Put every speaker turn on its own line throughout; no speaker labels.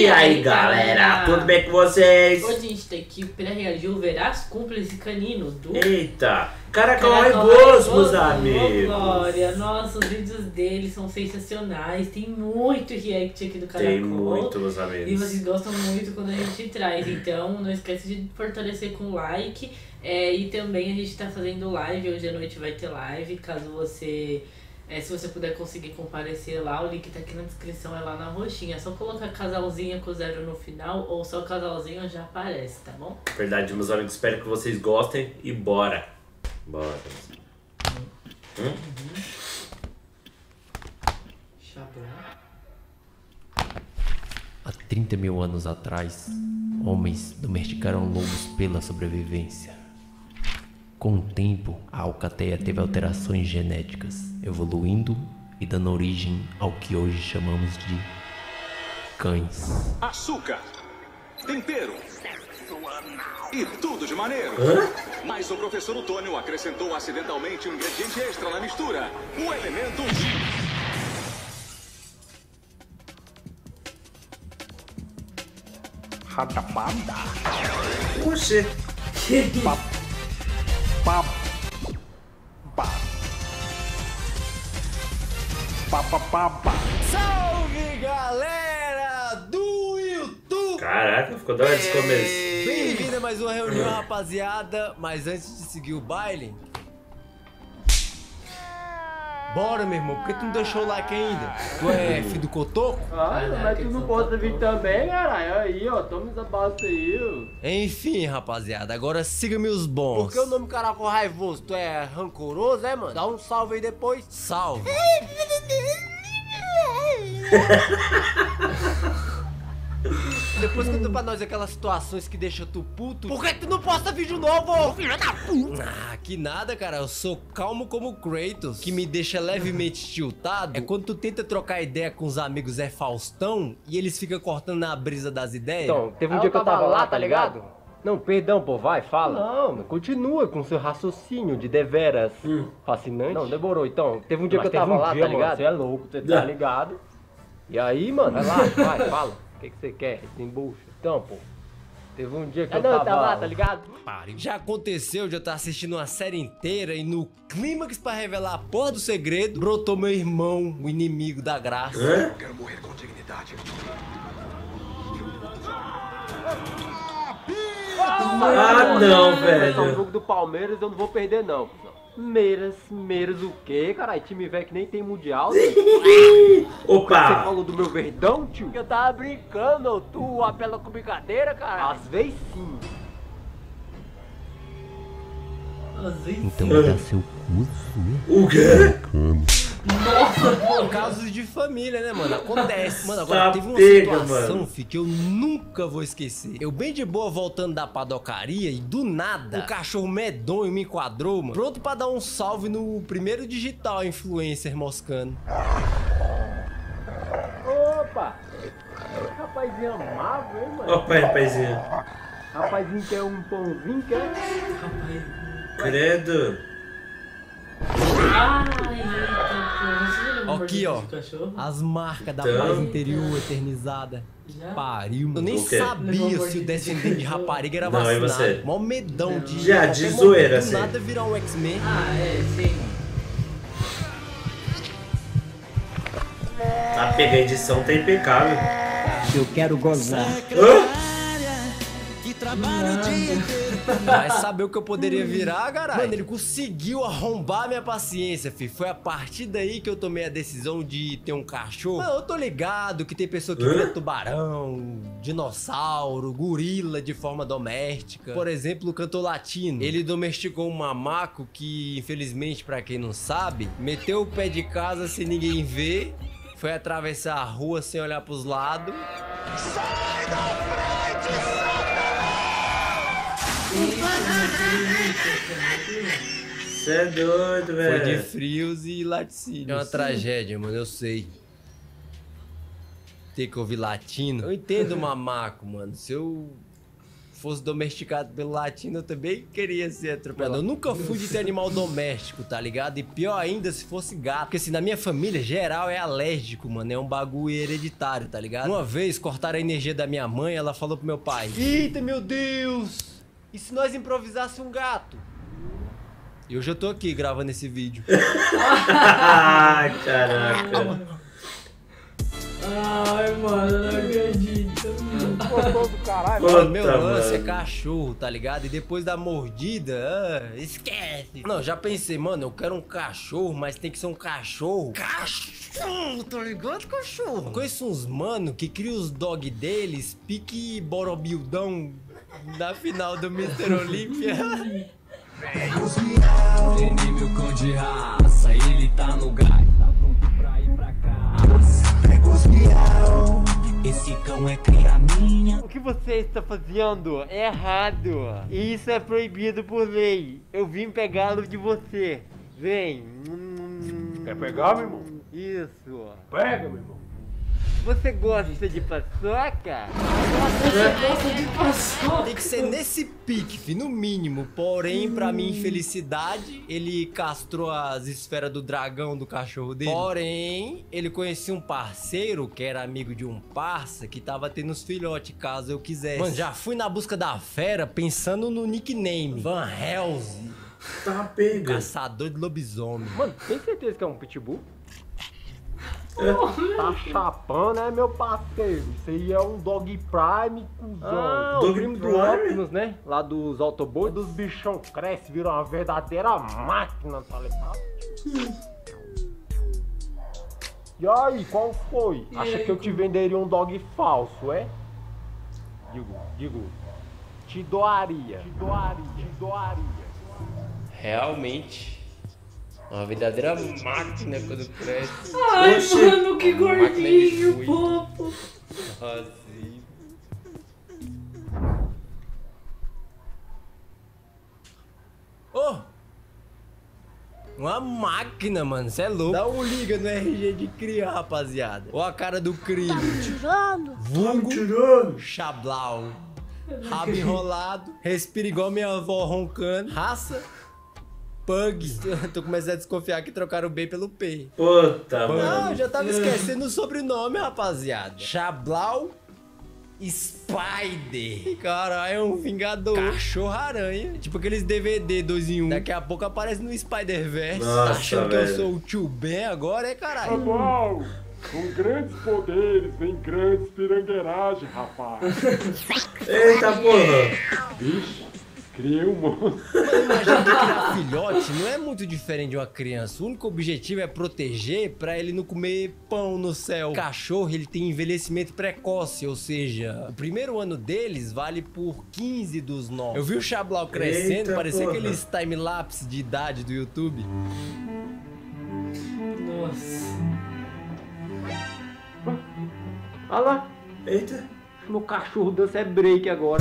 E aí, galera, tudo bem com vocês?
Hoje a gente tá aqui pra reagir ao Veraz Cúmplice Canino do...
Eita, Caracol Raivoso, meus amigos.
Glória, nossa, os vídeos dele são sensacionais. Tem muito react aqui do Caracol.
Tem muito, meus amigos.
E vocês gostam muito quando a gente traz. Então, não esquece de fortalecer com like. E também a gente tá fazendo live. Hoje à noite vai ter live. Caso você... se você puder conseguir comparecer lá, o link tá aqui na descrição, é lá na roxinha. É só colocar casalzinho com 0 no final ou só casalzinho já aparece, tá bom?
Verdade, meus amigos, espero que vocês gostem e bora! Bora!
Há 30 mil anos atrás, homens domesticaram lobos pela sobrevivência. Com o tempo, a alcateia teve alterações genéticas, evoluindo e dando origem ao que hoje chamamos de cães.
Açúcar, tempero e tudo de maneiro. Mas o professor Otônio acrescentou acidentalmente um ingrediente extra na mistura, o elemento... Ratabanda.
Oxê!
Salve, galera do YouTube!
Caraca, ficou da hora esse começo.
Bem-vindo a mais uma reunião, rapaziada. Mas antes de seguir o baile... Bora, meu irmão, por que tu não deixou o like ainda? Tu é filho do Cotoco?
Mas tu não posta vir também, caralho. Aí, ó, toma essa basta aí, ó.
Enfim, rapaziada, agora siga-me os bons.
Por que o nome Caracol Raivoso? Tu é rancoroso, mano? Dá um salve aí depois.
Salve!
Depois conta pra nós aquelas situações que deixam tu puto. Por que tu não posta vídeo novo, filho da puta?
Ah, que nada, cara. Eu sou calmo como o Kratos. O que me deixa levemente tiltado é quando tu tenta trocar ideia com os amigos Zé Faustão e eles ficam cortando na brisa das ideias.
Então, teve um dia que eu tava lá, tá ligado? Não, perdão, pô, vai, fala. Não, continua com seu raciocínio de deveras fascinante. Não, demorou, então. Teve um dia que eu tava lá, tá ligado? Você é louco, você tá ligado? E aí, mano, vai lá, vai, fala. O que você quer? Desembucha. Então, pô. Teve um dia que eu tava lá, tá ligado?
Já aconteceu de eu estar assistindo uma série inteira e no clímax pra revelar a porra do segredo, brotou meu irmão, o inimigo da graça.
Quero morrer com dignidade.
Ah, não, velho.
O jogo do Palmeiras eu não vou perder, não. Meiras o quê, caralho? Time velho que nem tem mundial, né? Você
Opa!
falou do meu verdão, tio? Eu tava brincando, tu apela com brincadeira, cara? Às vezes sim.
Então me dá seu cu,
O quê?
Casos de família, né, mano? Acontece. Mano, agora
Tá
teve uma
pega,
situação,
mano.
fi, que eu nunca vou esquecer. Eu bem de boa voltando da padocaria e do nada, o cachorro medonho me enquadrou, mano. Pronto pra dar um salve no primeiro digital influencer moscando.
Opa! Rapazinho amável, hein, mano?
Opa, rapazinho.
Rapazinho quer um pãozinho, quer?
Credo.
Ai, eita, pô.
Aqui, ó.
Cachorro?
As marcas da
Então.
paz interior eternizada.
Já?
Pariu, mano. Eu nem
O quê?
sabia se o descendente de rapariga era
Não, e
vacinado.
você?
Mó medão de...
Já, de
qualquer
zoeira,
momento,
assim.
do nada virar um X-Men.
Sim.
A pega edição tá impecável.
Eu quero gozar.
Vai saber o que eu poderia virar, caralho. Mano, ele conseguiu arrombar minha paciência, fi. Foi a partir daí que eu tomei a decisão de ter um cachorro. Mano, eu tô ligado que tem pessoa que vira tubarão, dinossauro, gorila de forma doméstica. Por exemplo, o cantor latino. Ele domesticou um mamaco que, infelizmente, pra quem não sabe, meteu o pé de casa sem ninguém ver, foi atravessar a rua sem olhar pros lados.
Sai da frente,
Você é doido,
Foi de
velho.
frios e laticínios. É uma tragédia, mano, eu sei. Ter que ouvir latino. Eu entendo o mamaco, mano. Se eu fosse domesticado pelo latino, eu também queria ser atropelado. Eu nunca fui de ter animal doméstico, tá ligado? E pior ainda se fosse gato. Porque assim, na minha família, geral é alérgico, mano. É um bagulho hereditário, tá ligado? Uma vez, cortaram a energia da minha mãe, ela falou pro meu pai: eita, meu Deus! E se nós improvisássemos um gato? E hoje eu tô aqui gravando esse vídeo.
Ai, caraca.
Ai, mano, eu não acredito.
Gostoso do caralho.
Mano, meu lance é cachorro, tá ligado? E depois da mordida, esquece. Não, já pensei, mano, eu quero um cachorro, mas tem que ser um cachorro. Cachorro, tá ligado, cachorro? Conheço uns mano que cria os dog deles, pique borobildão na final do Mr. Olímpia.
Neném, meu cão de raça, ele tá no gás, tá pronto pra ir pra casa. Pega os miau, esse cão é cria minha.
O que você está fazendo é errado. E isso é proibido por lei. Eu vim pegá-lo de você. Vem.
Quer pegar, meu irmão?
Isso.
Pega, meu irmão.
Você gosta de paçoca?
Tem que ser nesse pique, fi, no mínimo. Porém, pra minha infelicidade, ele castrou as esferas do dragão do cachorro dele. Porém, ele conhecia um parceiro que era amigo de um parça que tava tendo os filhotes, caso eu quisesse. Mano, já fui na busca da fera pensando no nickname Van Helsing.
Tá pega.
Caçador de lobisomem.
Mano, tem certeza que é um pitbull? Tá chapando, né, meu parceiro? Isso aí é um Dog Prime, cuzão.
Ah,
o
Dog
primo do
Prime?
Optimus, né? Lá dos Autobots. Dos bichão cresce, vira uma verdadeira máquina, tá ligado? E aí, qual foi? Acha que eu te venderia um dog falso, é? Digo, te doaria.
Realmente. Uma verdadeira máquina quando cresce.
Ai,
Oxi.
mano, que gordinho, fofo.
Assim. Oh! Uma máquina, mano. Cê é louco. Dá um liga no RG de cria, rapaziada. Ó a cara do crime. Vulgo Chablau. Rabo enrolado. Respira igual minha avó roncando. Raça. Pug. Tô começando a desconfiar que trocaram o B pelo P.
Puta, mano.
Ah, já tava esquecendo o sobrenome, rapaziada. Chablau Spider. Caralho, é um vingador. Cachorro-aranha. Tipo aqueles DVD 2 em 1. Daqui a pouco aparece no Spider-Verse.
Nossa,
achando que
velho.
eu sou o tio Ben agora, é caralho.
Uau! Com grandes poderes vem grandes pirangueiragens, rapaz.
Eita porra.
Bicho, criei um monstro.
Imagina que criar filhote não é muito diferente de uma criança. O único objetivo é proteger pra ele não comer pão no céu. O cachorro, ele tem envelhecimento precoce, ou seja, o primeiro ano deles vale por 15 dos 9. Eu vi o Chablau crescendo,
Eita,
parecia
porra.
aqueles time-lapse de idade do YouTube.
Nossa.
Olha lá,
Eita.
meu cachorro dança é break agora.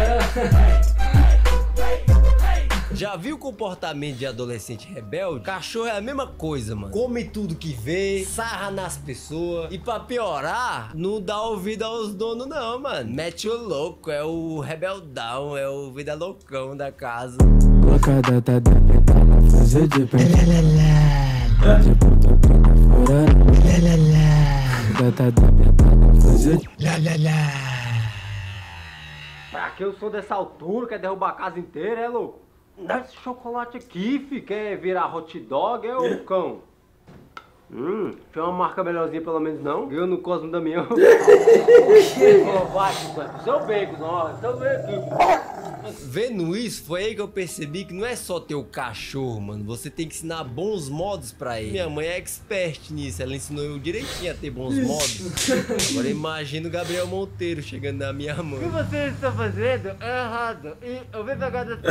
Já viu o comportamento de adolescente rebelde? Cachorro é a mesma coisa, mano. Come tudo que vê, sarra nas pessoas. E pra piorar, não dá ouvido aos donos não, mano. Mete o louco, é o rebeldão, é o vida loucão da casa.
Boca da fazer de pé. De puta pra fora. Fazer
Pra que eu sou dessa altura, quer derrubar a casa inteira, é louco? Dá esse chocolate aqui, fi, quer virar hot dog, é o cão? Tem uma marca melhorzinha pelo menos não? Eu no Cosmo Damião. Vai, seu bacon, ó, seu bacon.
Vendo isso, foi aí que eu percebi que não é só ter o cachorro, mano. Você tem que ensinar bons modos pra ele. Minha mãe é expert nisso, ela ensinou eu direitinho a ter bons modos. Agora imagina o Gabriel Monteiro chegando na minha
O que
mãe.
você está fazendo é errado. E eu vim pegar dessa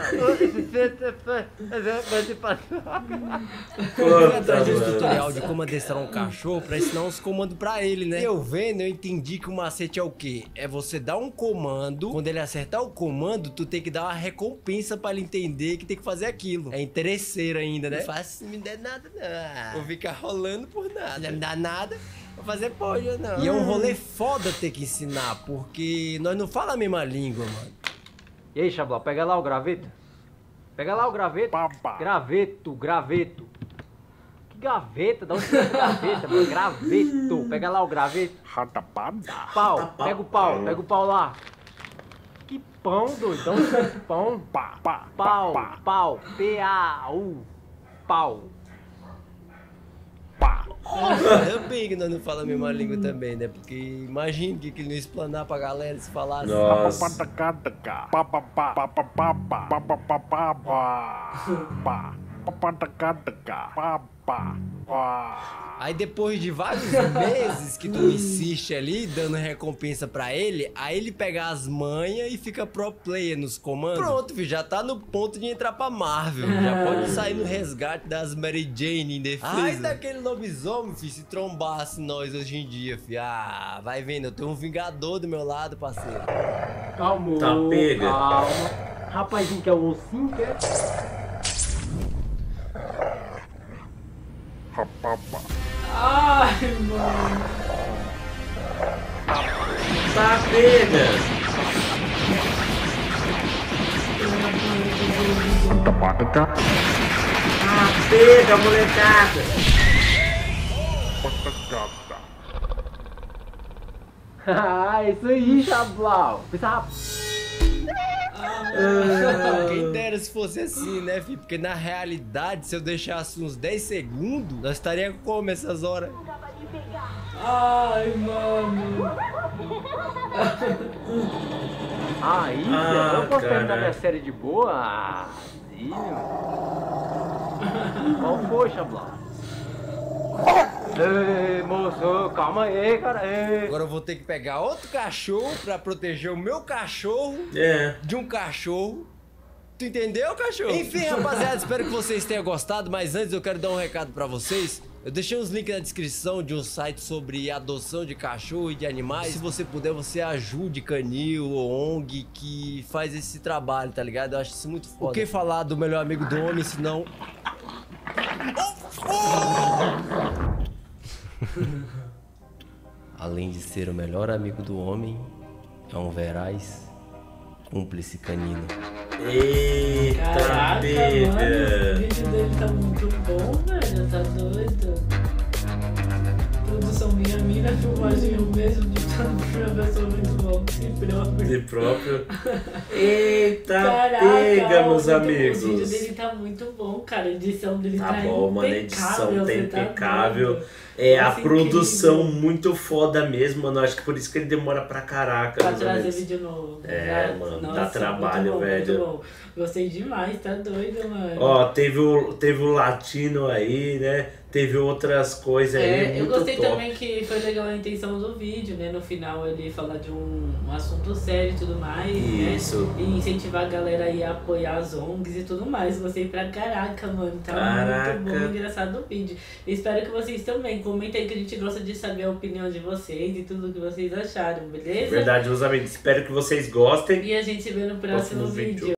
Eu
Puta,
atrás de um
mano.
tutorial de como adestrar um cachorro pra ensinar uns comandos pra ele, né? E eu vendo, eu entendi que o macete é o quê? É você dar um comando, quando ele acertar o comando, tu tem que dar uma recompensa pra ele entender que tem que fazer aquilo. É interesseiro ainda, né? Não faço, não me dá nada, não. Vou ficar rolando por nada. Não me dá nada, vou fazer porra, não. E é um rolê foda ter que ensinar, porque nós não falamos a mesma língua, mano.
E aí, Xablau, pega lá o graveto. Pega lá o graveto. Graveto. Que gaveta? Dá onde você pega gaveta, mano? Graveto. Pega lá o graveto. Pau. Pega o pau lá. Que pão, doido. Dá onde você pega esse pão? Pau. P-A-U. Pau.
Ainda bem que nós não falamos a mesma língua também, né? Porque imagina que ele não ia explanar pra galera se falasse.
Nossa.
Aí depois de vários meses que tu insiste ali, dando recompensa pra ele, aí ele pega as manhas e fica pro player nos comandos. Pronto, filho, já tá no ponto de entrar pra Marvel. Já pode sair no resgate das Mary Jane em defesa. Ai, daquele lobisomem, filho, se trombasse nós hoje em dia, filho. Ah, vai vendo, eu tenho um vingador do meu lado, parceiro.
Calma.
Tá pega.
Calma. Rapazinho que é o ossinho, quer?
Ai, mano.
Tá pega. Ah, pega, molecada.
Ah, isso aí, Xablau. Pensa rápido.
Quem dera se fosse assim, né, filho? Porque na realidade, se eu deixasse uns 10 segundos, nós estaríamos como essas horas?
Ai, mano.
Aí, eu posso terminar minha série de boa? Ah, sim, meu. Qual foi, Xablau? Ei, moço, calma aí, cara. Ei.
Agora eu vou ter que pegar outro cachorro pra proteger o meu cachorro de um cachorro. Tu entendeu, cachorro? Enfim, rapaziada, espero que vocês tenham gostado, mas antes eu quero dar um recado pra vocês. Eu deixei uns links na descrição de um site sobre adoção de cachorro e de animais. Se você puder, você ajude canil ou ONG que faz esse trabalho, tá ligado? Eu acho isso muito foda. O que falar do melhor amigo do homem, se não... Além de ser o melhor amigo do homem, é um veraz cúmplice canino.
Eita,
Caraca,
pega.
mano, o vídeo dele tá muito bom, velho. Tá doido. Produção minha filmagem eu mesmo de professor muito bom.
De próprio. Eita,
Caraca,
pega, meus
muito
amigos.
bom. O vídeo dele tá muito bom, cara. A edição dele tá
bom, mano, a edição tá
você
impecável.
doido.
É a
Nossa,
produção
incrível.
muito foda mesmo, mano. Acho que por isso que ele demora pra caraca.
Pra
meus
trazer
amigos.
vídeo novo.
É, mano, dá trabalho,
muito bom,
velho.
Muito bom. Gostei demais, tá doido, mano.
Ó, teve o latino aí, né? Teve outras coisas aí.
Eu
muito
gostei
top.
também que foi legal a intenção do vídeo, né? No final ele fala de um assunto sério e tudo mais,
Isso.
né? E incentivar a galera aí a apoiar as ONGs e tudo mais. Gostei pra caraca, mano. Tá
Caraca.
muito bom e engraçado o vídeo. Espero que vocês também. Comenta aí que a gente gosta de saber a opinião de vocês e tudo que vocês acharam, beleza?
Verdade, meus amigos. Espero que vocês gostem.
E a gente se vê no próximo vídeo.